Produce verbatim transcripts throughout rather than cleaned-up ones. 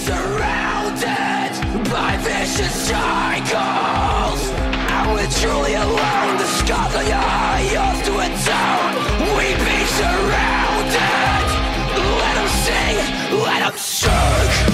surrounded by vicious cycles, and we're truly alone. The scars on your eye, yours to atone. We be surrounded. Let them sing, let them sing.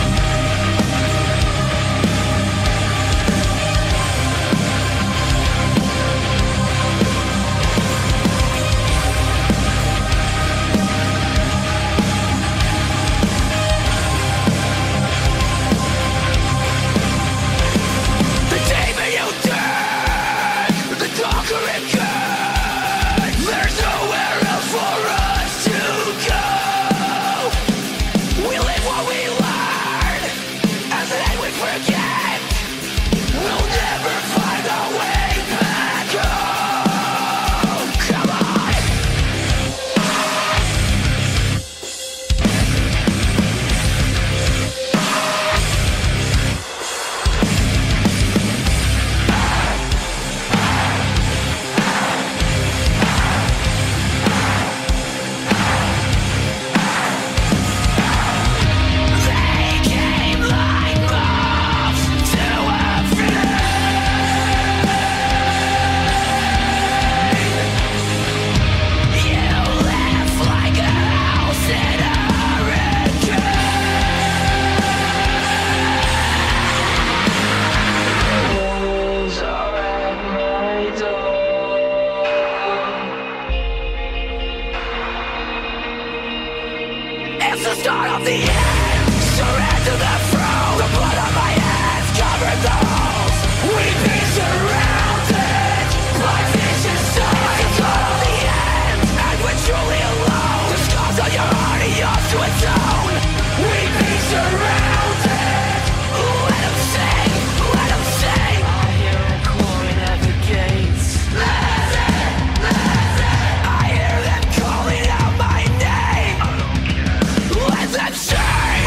It's the start of the end. Surrender the throne. The blood on my hands covered the holes. We be surrounded by vicious souls. It's the start of the end, and we're truly alone. The scars on your heart are yours to atone. We be surrounded. Let them sing, let them sing. I hear them clawing at the gates. Listen, listen. I hear them calling out my name. Let them sing.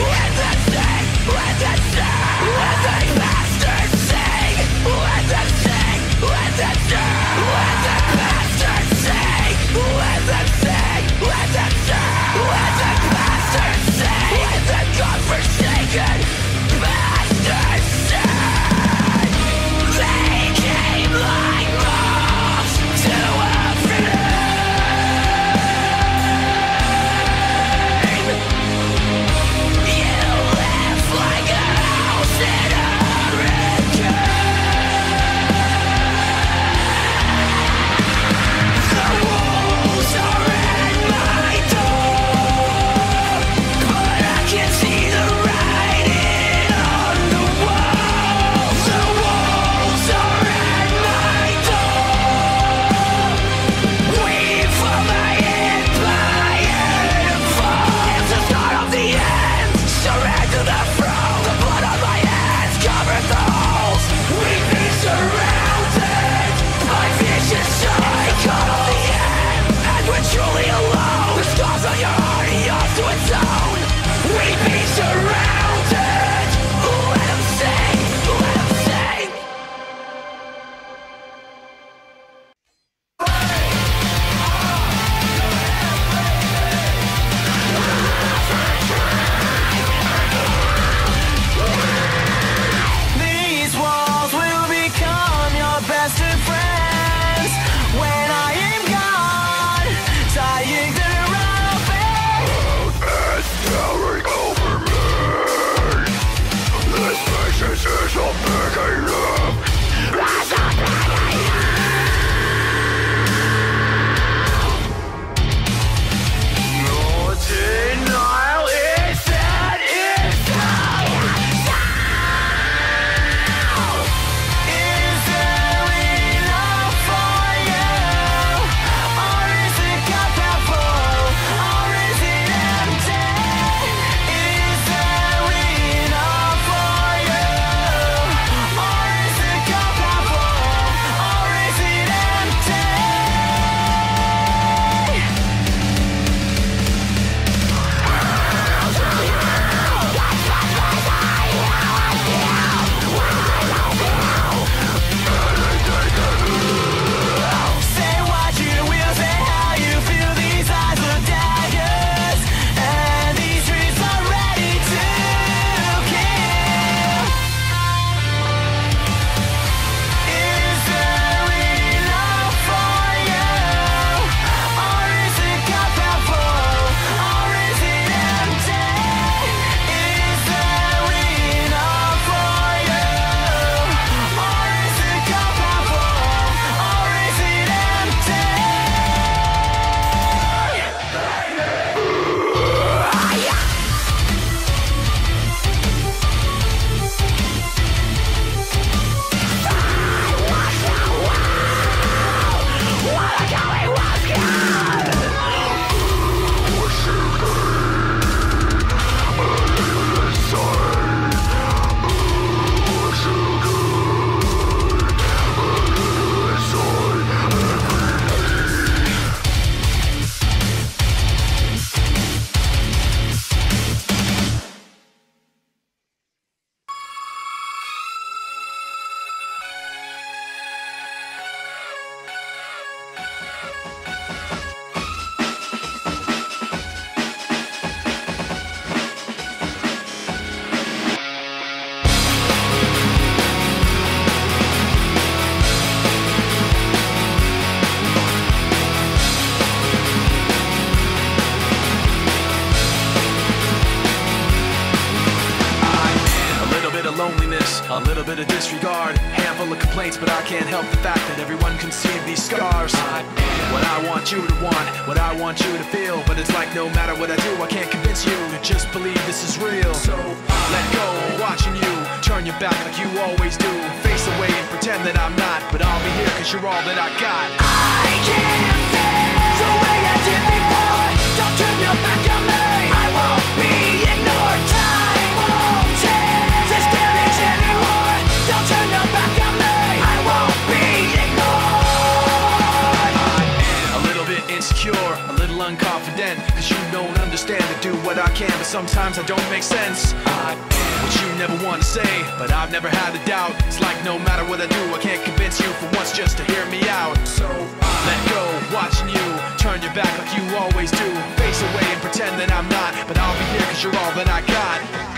A little bit of disregard, handful of complaints, but I can't help the fact that everyone can see these scars. I am what I want you to want, what I want you to feel, but it's like no matter what I do, I can't convince you to just believe this is real. So let go of watching you turn your back like you always do, face away and pretend that I'm not, but I'll be here cause you're all that I got. I can't feel the way I did before. Don't turn your back on me, I won't be ignored. Time won't change this damage anymore. Don't turn your back on me, I won't be ignored. I am a little bit insecure, a little unconfident, cause you don't understand to do what I can, but sometimes I don't make sense. I am what you never want to say, but I've never had a doubt. It's like no matter what I do, I can't convince you for once just to hear me out. So let go, watching you turn your back like you always do, face away and pretend that I'm not, but I'll be here cause you're all that I got.